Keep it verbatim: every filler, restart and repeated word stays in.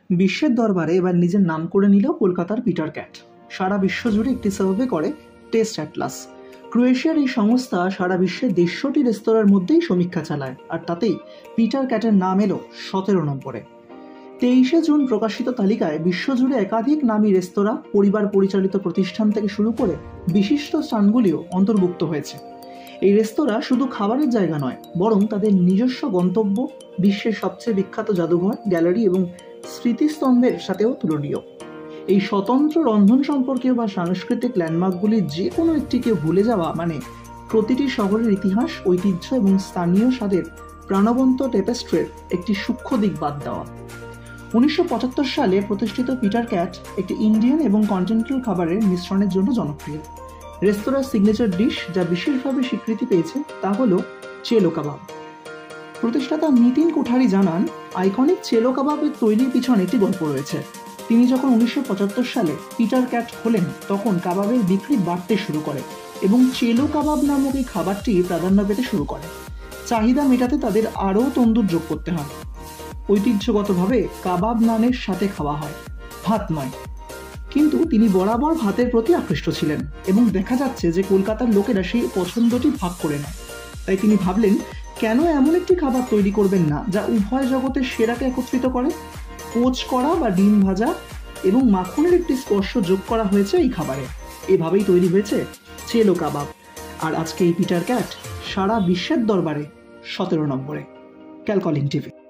বিশ্বের দরবারে এবার নিজের নাম করে নিল কলকাতার পিটার ক্যাট। সারা বিশ্ব জুড়ে একটি সার্ভে করে টেস্ট অ্যাটলাস। ক্রোয়েশিয়ার এই সংস্থা সারা বিশ্বের দেড়শোটি রেস্তোরাঁর মধ্যেই সমীক্ষা চালায়, আর তাতেই পিটার ক্যাটের নাম এলো সতেরো নম্বরে। তেইশে জুন প্রকাশিত তালিকায় বিশ্বজুড়ে একাধিক নামী রেস্তোরাঁ, পরিবার পরিচালিত প্রতিষ্ঠান থেকে শুরু করে বিশিষ্ট স্থানগুলিও অন্তর্ভুক্ত হয়েছে। এই রেস্তোরাঁ শুধু খাবারের জায়গা নয়, বরং তাদের নিজস্ব গন্তব্য, বিশ্বের সবচেয়ে বিখ্যাত জাদুঘর, গ্যালারি এবং স্মৃতিস্তম্ভের সাথেও তুলনীয়। এই স্বতন্ত্র রন্ধন সম্পর্কীয় বা সাংস্কৃতিক ল্যান্ডমার্কগুলির যে কোনো একটিকে ভুলে যাওয়া মানে প্রতিটি শহরের ইতিহাস, ঐতিহ্য এবং স্থানীয় স্বাদের প্রাণবন্ত টেপেস্ট্রির একটি সূক্ষ্ম দিক বাদ দেওয়া। উনিশশো পঁচাত্তর সালে প্রতিষ্ঠিত পিটার ক্যাট একটি ইন্ডিয়ান এবং কন্টিনেন্টাল খাবারের মিশ্রণের জন্য জনপ্রিয়। রেস্তোরাঁর সিগনেচার ডিশ যা বিশেষভাবে স্বীকৃতি পেয়েছে তা হল চেলো কাবাব। প্রতিষ্ঠাতা নিতিন কোঠারি জানান, আইকনিক চেলো কাবাবের তৈরির পিছনে একটি গল্প রয়েছে। তিনি যখন উনিশশো পঁচাত্তর সালে পিটার ক্যাট খোলেন, তখন কাবাবের বিক্রি বাড়তে শুরু করে এবং চেলো কাবাব নামক এই খাবারটি প্রাধান্য পেতে শুরু করে। চাহিদা মেটাতে তাদের আরও তন্দুর যোগ করতে হয়। ঐতিহ্যগতভাবে কাবাব নানের সাথে খাওয়া হয়, ভাত নয়। কিন্তু তিনি বরাবর ভাতের প্রতি আকৃষ্ট ছিলেন এবং দেখা যাচ্ছে যে কলকাতার লোকেরা সেই পছন্দটি ভাগ করে নেয়। তাই তিনি ভাবলেন, কেন এমন একটি খাবার তৈরি করবেন না যা উভয় জগতের সেরাকে একত্রিত করে। পোচ করা বা ডিম ভাজা এবং মাখনের একটি স্পর্শ যোগ করা হয়েছে এই খাবারে। এভাবেই তৈরি হয়েছে চেলো কাবাব। আর আজকে এই পিটার ক্যাট সারা বিশ্বের দরবারে সতেরো নম্বরে। ক্যালকলিং টিভি।